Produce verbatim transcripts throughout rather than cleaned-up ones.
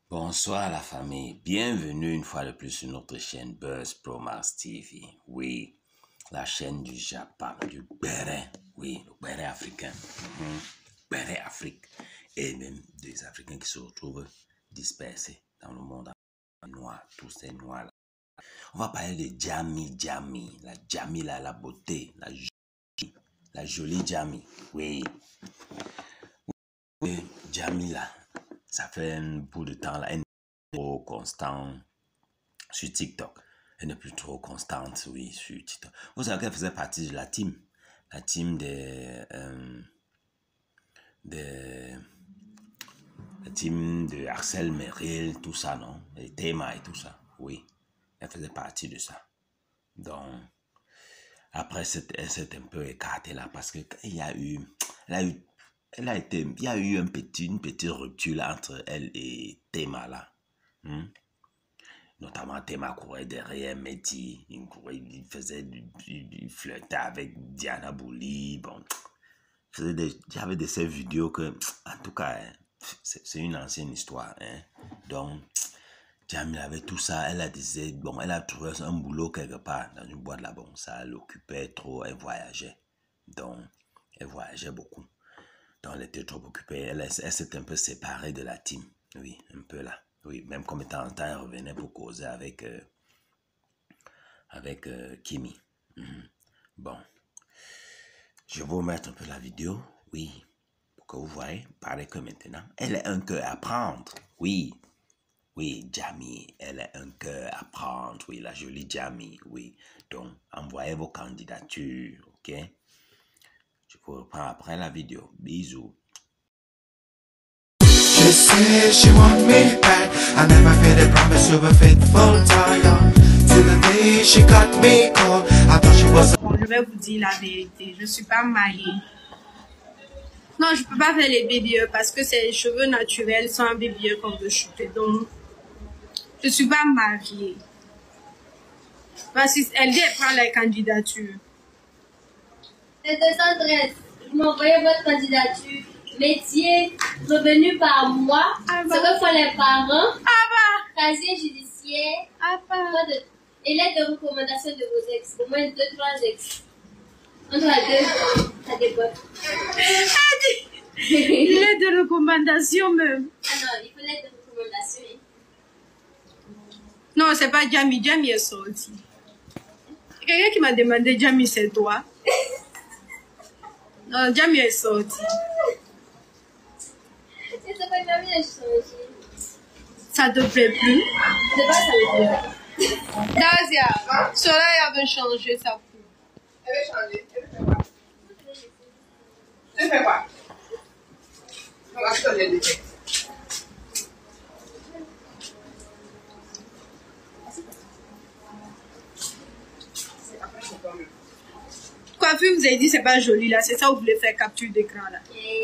Bonsoir la famille, bienvenue une fois de plus sur notre chaîne Buzz Pro Max T V. Oui, la chaîne du Japon, du béret, oui, le béret africain, mm-hmm. Béret Afrique, et même des Africains qui se retrouvent dispersés dans le monde noir, tous ces noirs là. On va parler de Jamie Jamie, la Jamie là, la beauté, la jolie, la jolie Jamie, oui. Oui, Jamie là, ça fait un bout de temps là, elle n'est pas trop constante sur TikTok. Elle n'est plus trop constante, oui, sur TikTok. Vous savez qu'elle faisait partie de la team, la team des, euh, des, la team de Axel Merrill, tout ça, non? Et Théma et tout ça, oui. Elle faisait partie de ça. Donc, après, elle s'est un peu écartée là parce qu'il y a eu, elle a eu, elle a été, il y a eu un petit, une petite rupture là, entre elle et Théma là. Hmm? Notamment Théma courait derrière Mehdi, il, courait, il faisait du, du, du flirtait avec Diana Bouli, bon, faisait des, il y avait de ces vidéos que, en tout cas, hein, c'est une ancienne histoire, hein. Donc, Jamie avait tout ça, elle a disait, bon, elle a trouvé un boulot quelque part dans une boîte là, bon, ça l'occupait trop, elle voyageait, donc, elle voyageait beaucoup, donc elle était trop occupée, elle, elle s'est un peu séparée de la team, oui, un peu là. Oui, même comme de temps en temps, elle revenait pour causer avec, euh, avec euh, Kimi. Mm-hmm. Bon, je vais vous mettre un peu la vidéo, oui, pour que vous voyez, pareil que maintenant, elle a un cœur à prendre, oui, oui, Jamie, elle a un cœur à prendre, oui, la jolie Jamie, oui, donc, envoyez vos candidatures, ok? Je vous reprends après la vidéo, bisous. She said she want me back. I never made a promise of a faithful tie. Till the day she got me cold. I thought she was. Bon, je vais vous dire la vérité. Je suis pas mariée. Non, je peux pas faire les baby parce que c'est les cheveux naturels sans un baby qu'on veut shooter. Donc, je suis pas mariée. Parce qu'elle dit elle prend la candidature. C'est deux cent treize. Vous m'envoyez votre candidature. Métier revenu par mois, ah bah. Ce que font les parents, ah bah. Casier judiciaire, ah bah. de, et lettre de recommandation de vos ex, au moins deux, trois ex. Entre la deux, ça déborde. Lettre de recommandation même. Ah non, il faut lettre de recommandation. Non, c'est pas Jamie, Jamie est sorti. Quelqu'un qui m'a demandé Jamie, c'est toi. Non, Jamie est sorti. Ça te plaît plus? De quoi ça me plaît? Dazia, Soleil avait changé sa peau. Elle veut changer. Elle veut faire quoi? Elle fait quoi? On va se donner des faits. Coiffure, vous avez dit c'est pas joli là, c'est ça vous voulez faire capture d'écran là.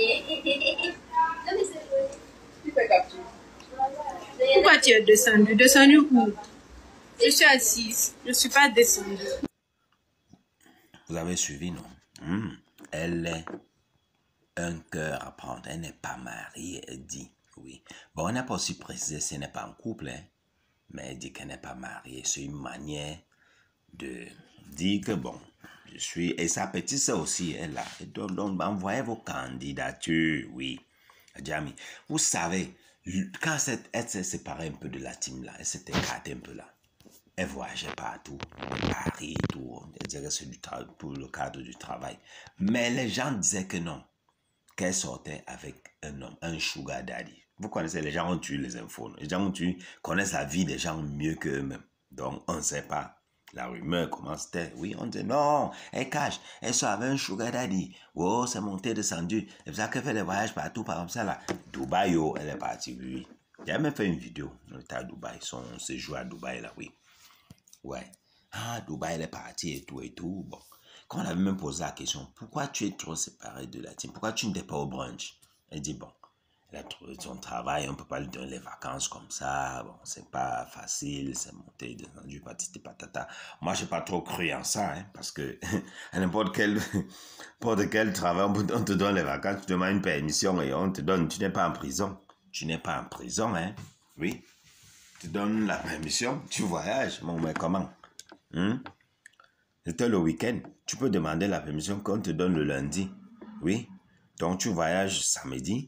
Pourquoi tu es descendu? Descendu où? Je suis assise, je ne suis pas descendue. Vous avez suivi, non? Mmh. Elle est un cœur à prendre, elle n'est pas mariée, elle dit, oui. Bon, on n'a pas aussi précisé si elle n'est pas en couple, hein, mais elle dit qu'elle n'est pas mariée. C'est une manière de dire que, bon, je suis, et sa petite sœur aussi est là. Et donc, donc, envoyez vos candidatures, oui. Jamie, vous savez, quand cette, elle s'est séparée un peu de la team là, elle s'est écartée un peu là. Elle voyageait partout, Paris et tout. Elle dirait que c'est pour le cadre du travail. Mais les gens disaient que non, qu'elle sortait avec un homme, un sugar daddy. Vous connaissez, les gens ont tué les infos. Les gens ont tué, connaissent la vie des gens mieux qu'eux-mêmes. Donc, on ne sait pas. La rumeur, comment c'était? Oui, on dit non, elle cache, elle sort avec un sugar daddy. Oh, c'est monté, descendu. C'est pour ça qu'elle fait des voyages partout, par exemple, ça là. Dubaï, oh, elle est partie, oui. J'ai même fait une vidéo, on était à Dubaï, son séjour à Dubaï, là, oui. Ouais. Ah, Dubaï, elle est partie et tout et tout. Bon. Quand on avait même posé la question, pourquoi tu es trop séparé de la team? Pourquoi tu n'étais pas au brunch? Elle dit, bon, elle a trouvé son travail, on ne peut pas lui donner les vacances comme ça. Bon, c'est pas facile, c'est monté, descendu, patati patata. Moi, je n'ai pas trop cru en ça, hein, parce que à n'importe quel, quel travail, on te donne les vacances, tu demandes une permission et on te donne, tu n'es pas en prison. Tu n'es pas en prison, hein. Oui. Tu donnes la permission, tu voyages. Bon, mais comment? Hein? C'était le week-end. Tu peux demander la permission qu'on te donne le lundi. Oui. Donc, tu voyages samedi.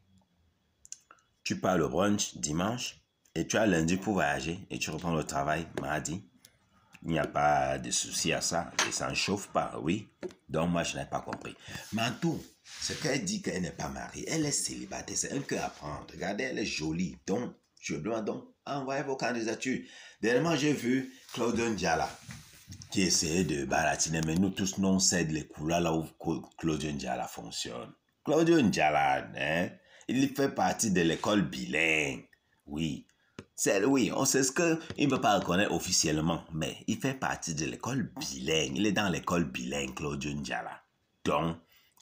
Tu pars le brunch dimanche. Et tu as lundi pour voyager. Et tu reprends le travail mardi. Il n'y a pas de souci à ça. Et ça ne chauffe pas, oui. Donc, moi, je n'ai pas compris. Mantou, ce qu'elle dit qu'elle n'est pas mariée, elle est célibataire. C'est un cœur à prendre. Regardez, elle est jolie. Donc, je dois donc envoyer vos candidatures. Dernièrement, j'ai vu Claudio Ndiala qui essayait de baratiner. Mais nous tous, nous, on sait les couleurs là où Claudio Ndiala fonctionne. Claudio Ndiala, hein, il fait partie de l'école bilingue. Oui. C'est, oui, on sait ce qu'il ne peut pas reconnaître officiellement, mais il fait partie de l'école bilingue. Il est dans l'école bilingue, Claudio Ndiala. Donc,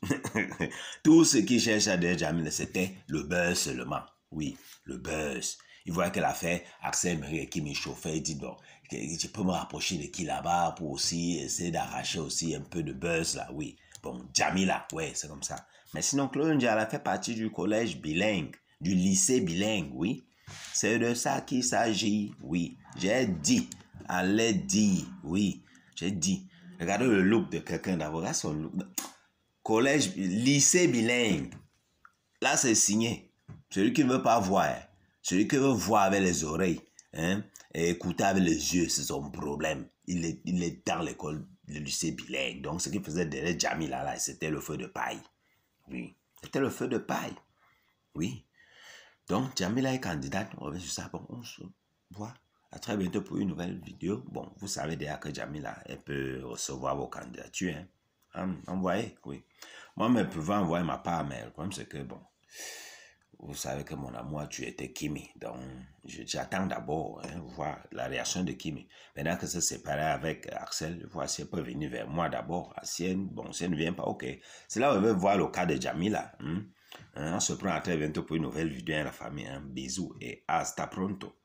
tout ce qu'il cherche à dire, Jamil, c'était le buzz seulement. Oui, le buzz. Il voit qu'elle a fait Axel Marie qui me chauffait. Il dit, bon, je peux me rapprocher de qui là-bas pour aussi essayer d'arracher aussi un peu de buzz là, oui. Bon, Jamila, ouais, c'est comme ça. Mais sinon, Claudio Ndiala fait partie du collège bilingue, du lycée bilingue, oui. C'est de ça qu'il s'agit, oui. J'ai dit, allez dire, oui. J'ai dit. Regardez le look de quelqu'un d'abord. Là, son look. Collège, lycée bilingue. Là, c'est signé. Celui qui ne veut pas voir, celui qui veut voir avec les oreilles, hein, et écouter avec les yeux, c'est son problème. Il est, il est dans l'école, le lycée bilingue. Donc, ce qu'il faisait derrière Jamila, là, c'était le feu de paille. Oui. C'était le feu de paille. Oui. Donc, Jamila est candidate, on revient sur ça. Bon, on se voit à très bientôt pour une nouvelle vidéo. Bon, vous savez déjà que Jamila, elle peut recevoir vos candidatures. Hein. Envoyez, oui. Moi, je pouvais envoyer ma part, mais le problème, c'est que, bon, vous savez que mon amour, tu étais Kimi. Donc, j'attends d'abord, hein, voir la réaction de Kimi. Maintenant que c'est séparé avec Axel, voir si elle peut venir vers moi d'abord. Si elle, bon, si elle ne vient pas, ok. C'est là où on veut voir le cas de Jamila. Hein. On se prend à très bientôt pour une nouvelle vidéo à la famille. Hein. Bisous et hasta pronto.